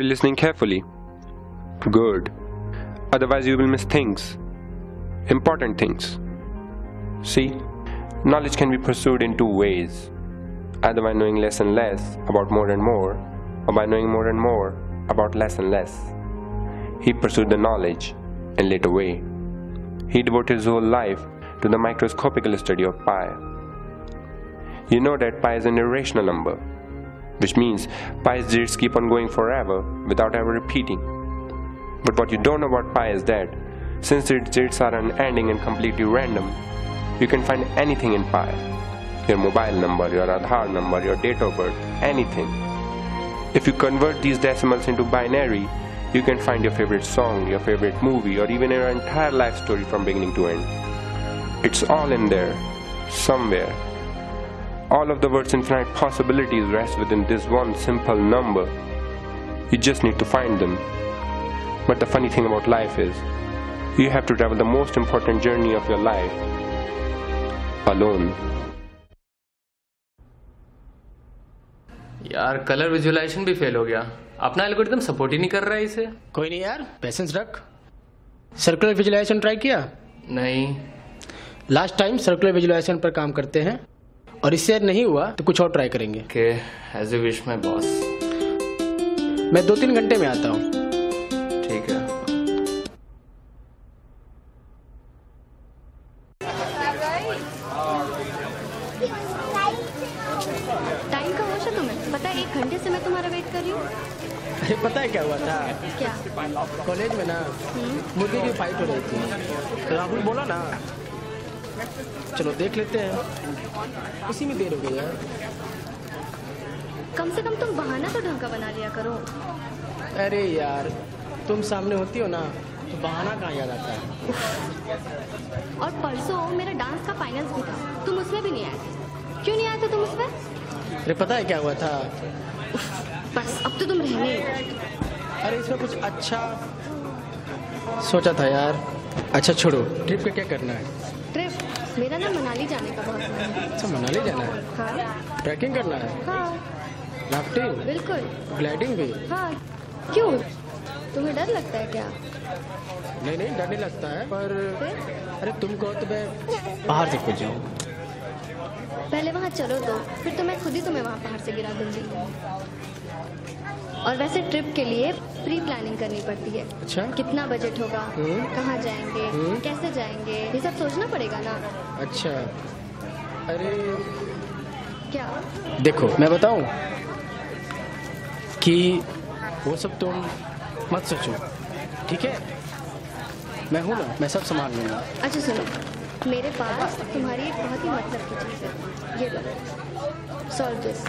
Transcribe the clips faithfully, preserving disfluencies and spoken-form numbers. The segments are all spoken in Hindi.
you listening carefully? Good. Otherwise you will miss things. Important things. See, knowledge can be pursued in two ways. Either by knowing less and less about more and more, or by knowing more and more about less and less. He pursued the knowledge and lit away. He devoted his whole life to the microscopical study of pi. You know that pi is an irrational number, which means pi's digits keep on going forever without ever repeating. But what you don't know about pi is that, since its digits are unending and completely random, you can find anything in pi. Your mobile number, your aadhar number, your date of birth, anything. If you convert these decimals into binary, you can find your favorite song, your favorite movie, or even your entire life story from beginning to end. It's all in there, somewhere. All of the world's infinite possibilities rest within this one simple number. You just need to find them. But the funny thing about life is, you have to travel the most important journey of your life alone. यार कलर विजुअलाइजेशन भी फेल हो गया. अपना एल्गोरिथम सपोर्ट ही नहीं कर रहा है इसे. कोई नहीं यार, पेशेंस रख. सर्कुलर विजुअलाइजेशन ट्राई किया? नहीं. लास्ट टाइम सर्कुलर विजुअलाइजेशन पर काम करते हैं, और इससे नहीं हुआ तो कुछ और ट्राई करेंगे. Okay, as you wish my boss. मैं दो तीन घंटे में आता हूँ. ठीक है. टाइम का होश है तुम्हें? पता है एक घंटे से मैं तुम्हारा वेट कर रही हूँ. अरे पता है क्या हुआ था? क्या? कॉलेज में ना मुर्गे की फाइट हो रही थी, तो राहुल बोला ना चलो देख लेते हैं. इसी में देर हो गई यार. कम से कम तुम बहाना तो ढंग का बना लिया करो. अरे यार तुम सामने होती हो ना तो बहाना कहाँ याद आता है. और परसों मेरा डांस का फाइनल्स भी था, तुम उसमें भी नहीं आए थे. क्यों नहीं आए थे तुम उसमें? अरे पता है क्या हुआ था? बस अब तो तुम रहने. अरे इसमें कुछ अच्छा सोचा था यार. अच्छा छोड़ो, ट्रिप का क्या करना है? ट्रिप? मेरा ना मनाली जाने का बहुत मन है. अच्छा मनाली जाना है? हाँ. ट्रैकिंग करना है? हाँ. राफ्टिंग? बिल्कुल. ग्लाइडिंग भी? हाँ. क्यों, तुम्हें डर लगता है क्या? नहीं नहीं, डर नहीं लगता है, पर फिर? अरे तुम कहो तो मैं बाहर से कूद जाऊँ. पहले वहाँ चलो तो फिर तो मैं खुद ही तुम्हें वहाँ पहाड़ से गिरा दूंगी. और वैसे ट्रिप के लिए प्री प्लानिंग करनी पड़ती है. अच्छा. कितना बजट होगा, कहाँ जाएंगे, कैसे जाएंगे, ये सब सोचना पड़ेगा ना. अच्छा. अरे क्या? देखो मैं बताऊं कि वो सब तुम मत सोचो, ठीक है? मैं हूं ना, मैं सब संभाल लूंगा. अच्छा सुनो, मेरे पास तुम्हारी एक बहुत ही मतलब की चीज़ है. ये लो, सॉल्व दिस.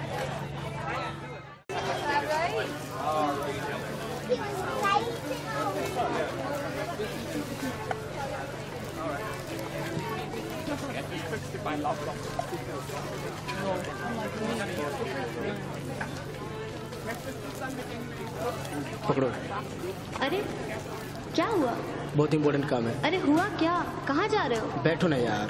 पकड़ो. अरे क्या हुआ? बहुत इम्पोर्टेंट काम है. अरे हुआ क्या? कहाँ जा रहे हो? बैठो ना यार.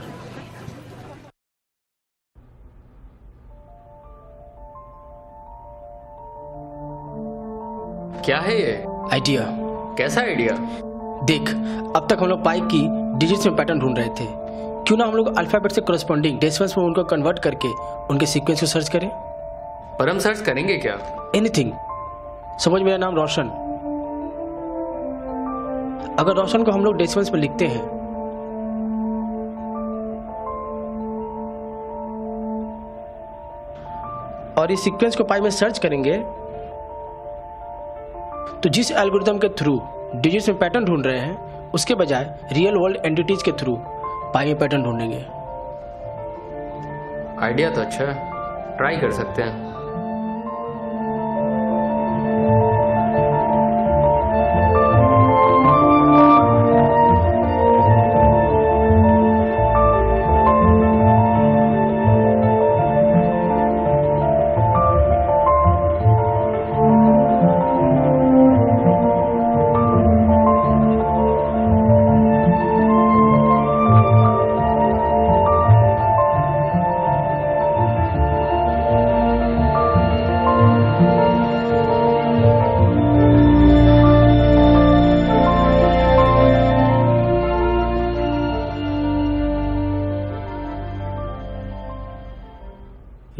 क्या है ये? आइडिया. कैसा आइडिया? देख, अब तक हम लोग पाई की डिजिट्स में पैटर्न ढूंढ रहे थे. क्यों ना हम लोग अल्फाबेट से करस्पॉन्डिंग डेसिमल्स में उनको कन्वर्ट करके उनके सीक्वेंस को सर्च करें. पर हम सर्च करेंगे क्या? एनीथिंग. समझ, मेरा नाम रोशन. अगर रोशन को हम लोग डेसिमल्स पर लिखते हैं और इस सीक्वेंस को पाई में सर्च करेंगे, तो जिस एल्गोरिथम के थ्रू डिजिट्स में पैटर्न ढूंढ रहे हैं उसके बजाय रियल वर्ल्ड एंटिटीज के थ्रू पाई में पैटर्न ढूंढेंगे. आइडिया तो अच्छा है, ट्राई कर सकते हैं.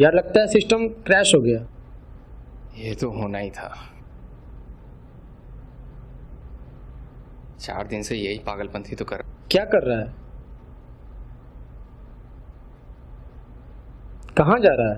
यार लगता है सिस्टम क्रैश हो गया। ये तो होना ही था। चार दिन से यही पागलपंथी तो कर। क्या कर रहा है? कहाँ जा रहा है?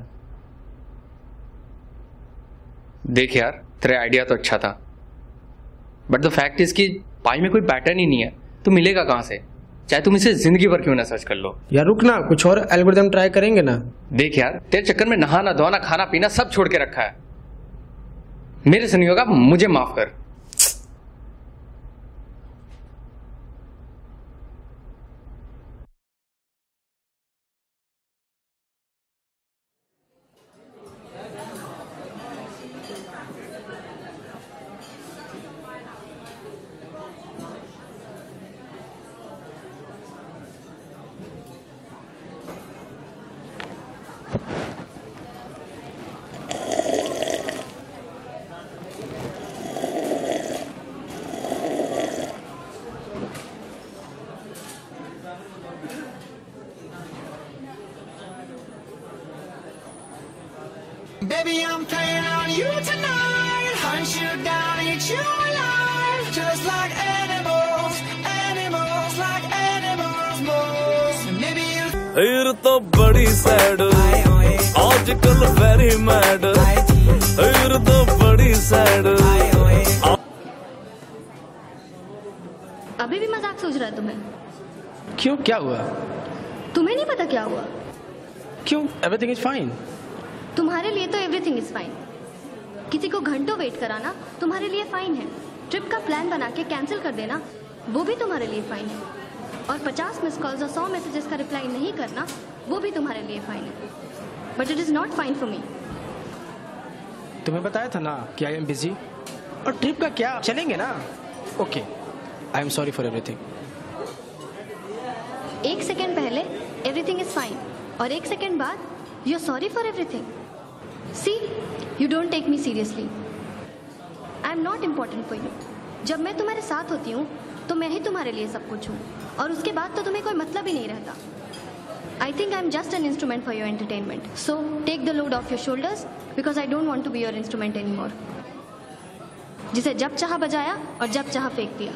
देख यार, तेरा आइडिया तो अच्छा था, बट द फैक्ट इज कि पाई में कोई पैटर्न ही नहीं है, तो मिलेगा कहाँ से? चाहे तुम इसे जिंदगी भर क्यों ना सर्च कर लो। यार रुक ना, कुछ और एल्गोरिथम ट्राई करेंगे ना। देख यार, तेरे चक्कर में नहाना धोना खाना पीना सब छोड़ के रखा है। मेरे से नहीं होगा, मुझे माफ कर। Baby, I'm playing on you tonight. Hunt you down, eat you alive. Just like animals, animals, like animals, moles. Maybe you. फिर तो बड़ी सैड, आजकल वेरी मैड। फिर तो बड़ी सैड। अभी भी मजाक सूझ रहा है तुम्हें? क्यों, क्या हुआ? तुम्हें नहीं पता क्या हुआ? क्यों, एवरीथिंग इज फाइन। तुम्हारे लिए तो एवरीथिंग इज फाइन। किसी को घंटों वेट कराना तुम्हारे लिए फाइन है। ट्रिप का प्लान बना के कैंसिल कर देना वो भी तुम्हारे लिए फाइन है। और पचास मिस कॉल्स और सौ मैसेजेस का रिप्लाई नहीं करना वो भी तुम्हारे लिए फाइन है। But it is not fine for me. तुम्हें बताया था ना कि आई एम बिजी। और ट्रिप का क्या, चलेंगे ना? Okay, I am sorry for everything. एक सेकेंड पहले एवरीथिंग इज फाइन और एक सेकेंड बाद you are sorry for everything. See, you don't take me seriously. I am not important for you. जब मैं तुम्हारे साथ होती हूँ तो मैं ही तुम्हारे लिए सब कुछ हूँ, और उसके बाद तो तुम्हें कोई मतलब ही नहीं रहता। I think I am just an instrument for your entertainment. So take the load of your shoulders because I don't want to be your instrument any more, जिसे जब चाह बजाया और जब चाह फेंक दिया।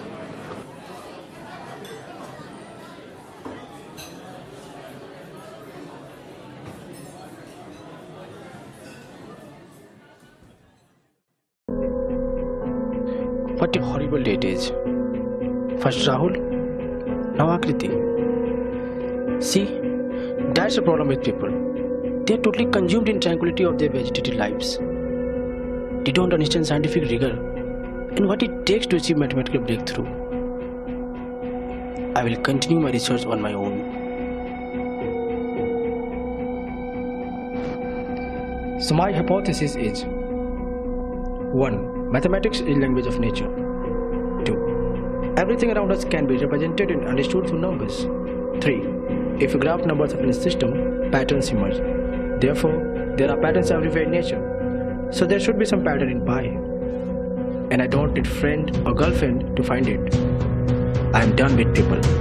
What a horrible day it is. First Rahul, now Akriti. See, that's the problem with people. They are totally consumed in tranquility of their vegetative lives. They don't understand scientific rigor and what it takes to achieve mathematical breakthrough. I will continue my research on my own. So my hypothesis is one. Mathematics is language of nature. two. Everything around us can be represented and understood through numbers. three. If you graph numbers up in a system, patterns emerge. Therefore, there are patterns everywhere in nature. So there should be some pattern in pi. And I don't need friend or girlfriend to find it. I am done with people.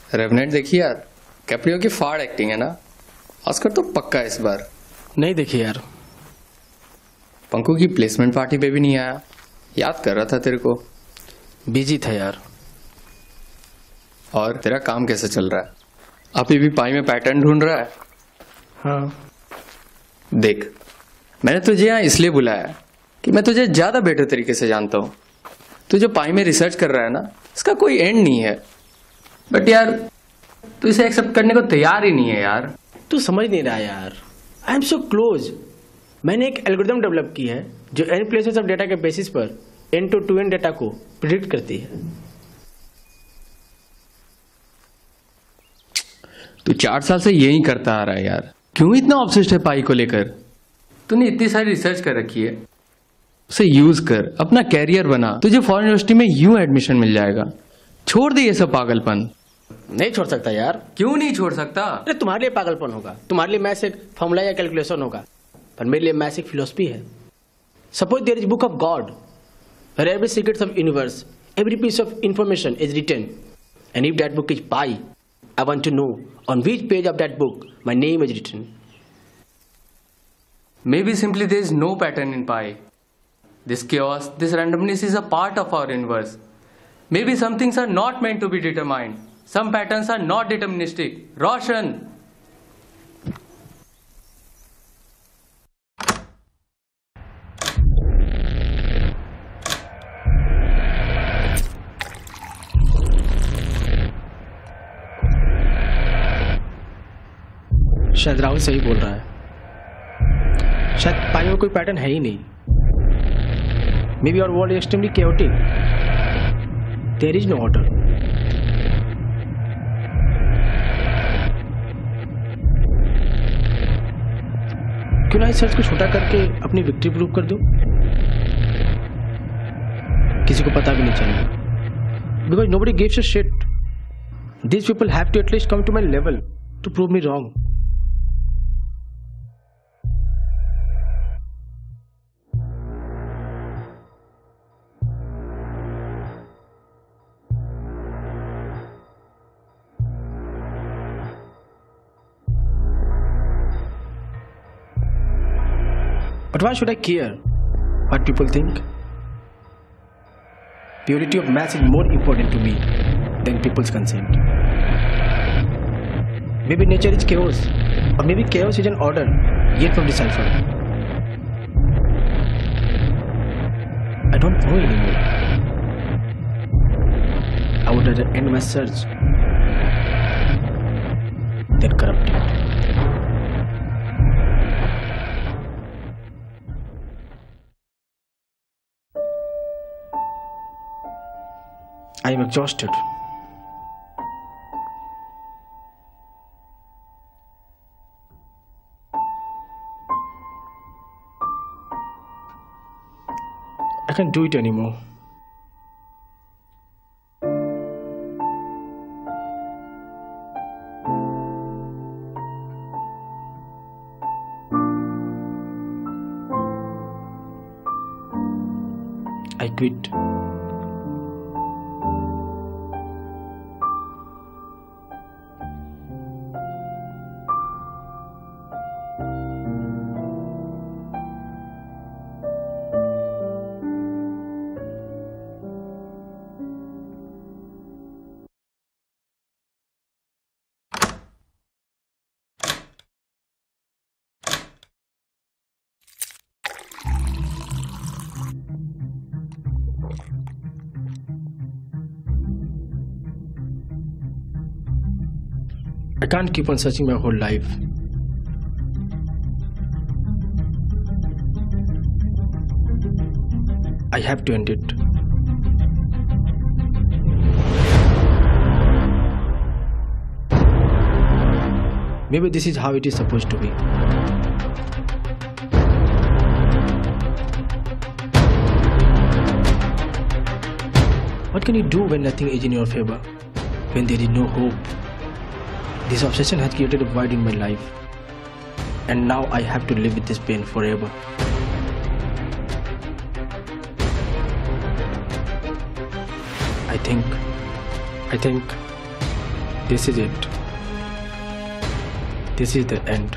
Revenant देखिए यार, कैप्रियो की फाड़ एक्टिंग है ना, ऑस्कर तो पक्का इस बार। नहीं देखी यार। पंकु की प्लेसमेंट पार्टी पे भी नहीं आया, याद कर रहा था तेरे को। बिजी था यार। और तेरा काम कैसे चल रहा है? अभी भी पाई में पैटर्न ढूंढ रहा है? हाँ। देख, मैंने तुझे यहाँ इसलिए बुलाया है कि मैं तुझे ज्यादा बेटर तरीके से जानता हूँ। तू जो पाई में रिसर्च कर रहा है ना, इसका कोई एंड नहीं है। बट यार तू इसे एक्सेप्ट करने को तैयार ही नहीं है यार। तू समझ नहीं रहा यार। I am so close. मैंने एक एल्गोरिथम डेवलप की है जो एन प्लेसेस ऑफ डेटा के बेसिस पर n to two n data को प्रिडिक्ट करती है। तू चार साल से यही करता आ रहा है यार। क्यों इतना ऑब्सेस्ड है पाई को लेकर? तूने इतनी सारी रिसर्च कर रखी है, उसे यूज कर, अपना कैरियर बना। तुझे फॉरेन यूनिवर्सिटी में यूं एडमिशन मिल जाएगा। छोड़ दे ये सब पागलपन। नहीं छोड़ सकता यार। क्यों नहीं छोड़ सकता? अरे तुम्हारे लिए पागलपन होगा, तुम्हारे लिए मैथ्स एक फॉर्मूला या कैलकुलेशन होगा, पर मेरे लिए मैथ्स एक फिलोसफी है। Suppose there is book of god where every secret of universe, every piece of information is written, and if that book is pi, I want to know on which page of that book my name is written. Maybe simply there is no pattern in pi. This chaos, this randomness is a part of our universe. Maybe some things are not meant to be determined. Some patterns are not deterministic. Roshan! शायद राहुल सही बोल रहा है। शायद पाई में कोई पैटर्न है ही नहीं। May be our world is extremely chaotic. There is no order. क्यों ना इस सर्च को छोटा करके अपनी विक्ट्री प्रूव कर दो? किसी को पता भी नहीं चलेगा। Because nobody gives a shit. These people have to at least come to my level to prove me wrong. But why should I care what people think? Purity of maths is more important to me than people's consent. Maybe nature is chaos, or maybe chaos is an order yet to decipher. I don't know anymore. I would rather end my search than corrupt it. I am exhausted. I can't do it anymore. I quit. I can't keep on searching my whole life. I have to end it. Maybe this is how it is supposed to be. What can you do when nothing is in your favor? When there is no hope? This obsession has created a void in my life, and now I have to live with this pain forever. I think, I think, This is it. This is the end.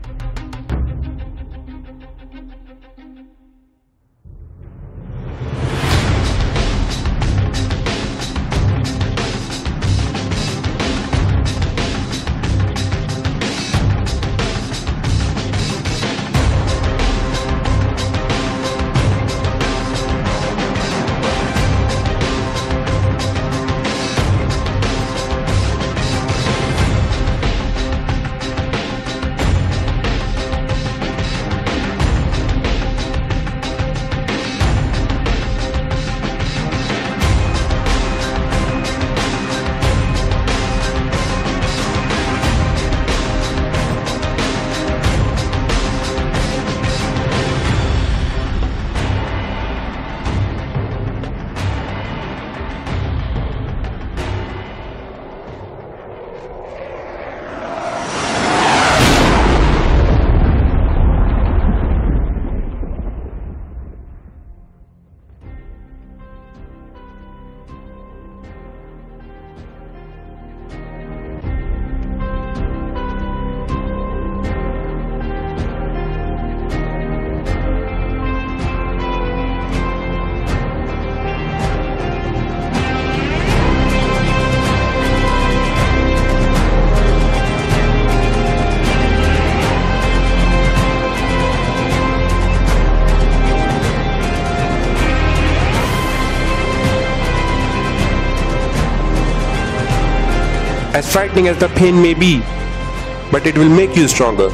As frightening as the pain may be, but it will make you stronger.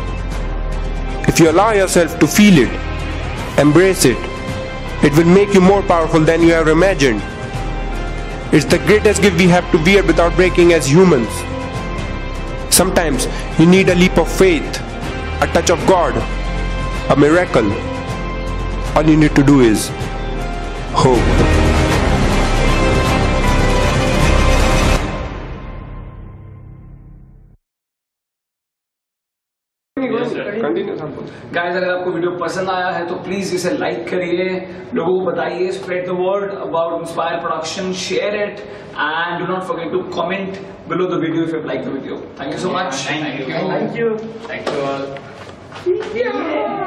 If you allow yourself to feel it, embrace it, it will make you more powerful than you ever imagined. It's the greatest gift we have to wear without breaking as humans. Sometimes you need a leap of faith, a touch of God, a miracle. All you need to do is hope. Guys, अगर आपको वीडियो पसंद आया है तो प्लीज इसे लाइक करिए, लोगों को बताइए, spread the word about inspire production, share it and do not forget to comment below the video if you like the video. Thank you so much. Thank you. Thank you. Thank you all.